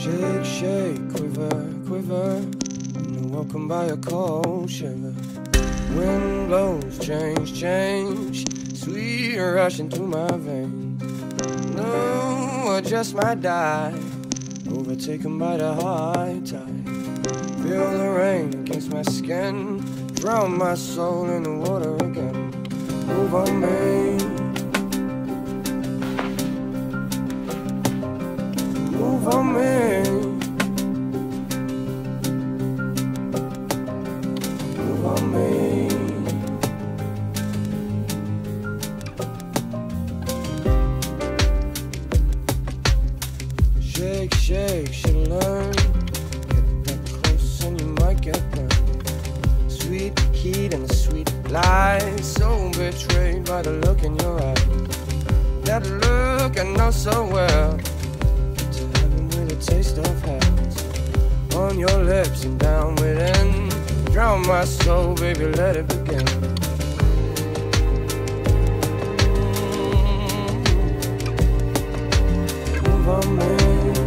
Shake, shake, quiver, quiver, and welcome by a cold shiver. Wind blows, change, change, sweet rushing through my veins. No, I just might die, overtaken by the high tide. Feel the rain against my skin, drown my soul in the water again. Move on me, move on me, move on me. Shake, shake, should learn. Get that close and you might get burned. Sweet heat and a sweet light, so betrayed by the look in your eyes. That look I know so well. Taste of heaven on your lips and down within. Drown my soul, baby, let it begin. Move on me,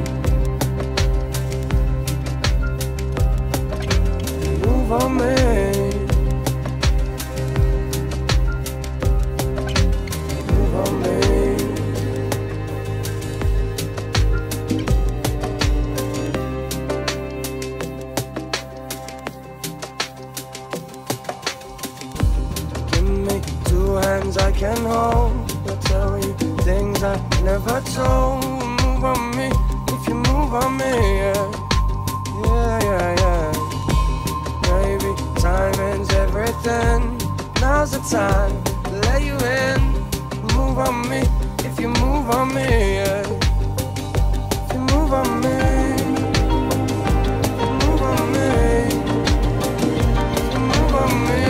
move on me, move on me. I can hold, I'll tell you things I never told. Move on me, if you move on me, yeah. Yeah, yeah, yeah. Maybe timing's everything. Now's the time to let you in. Move on me, if you move on me, yeah. If you move on me, move on me, if you move on me.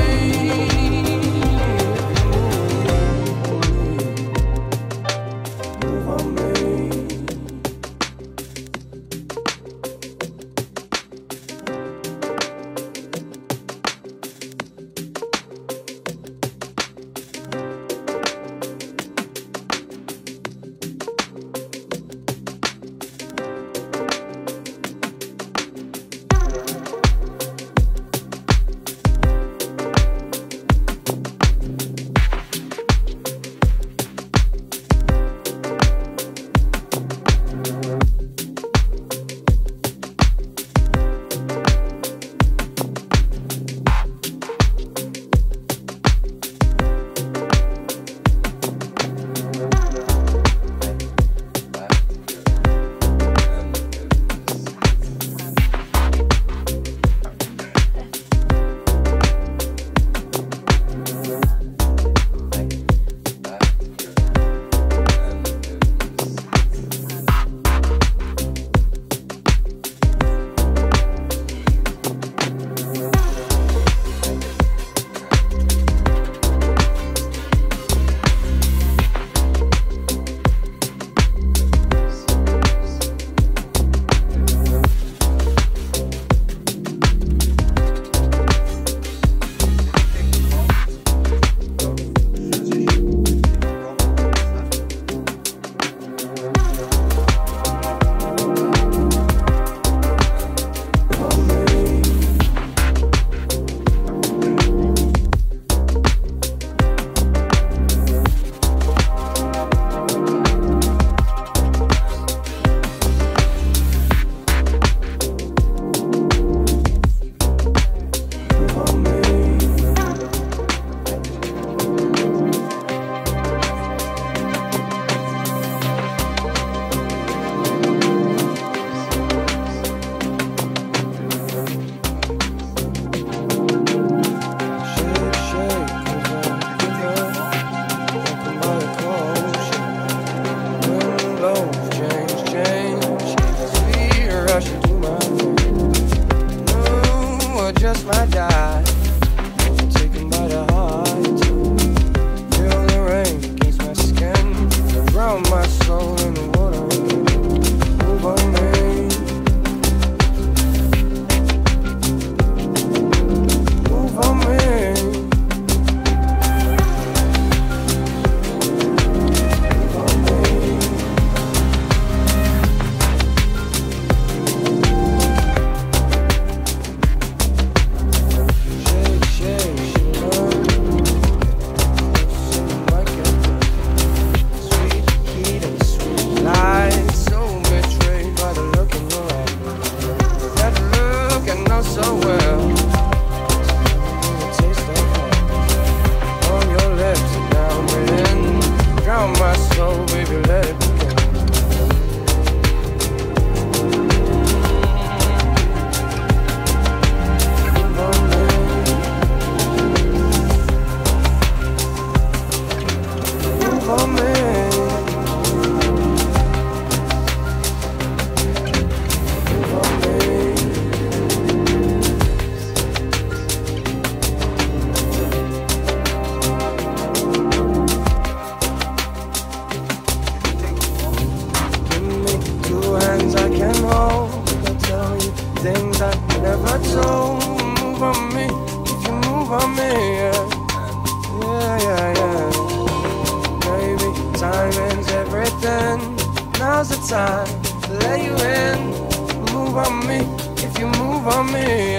on me. Move on me. Give me two hands I can hold. I'll tell you things I never told. Move on me, if you move on me, yeah. Baby, timing's everything. Now's the time to let you in. Move on me, if you move on me,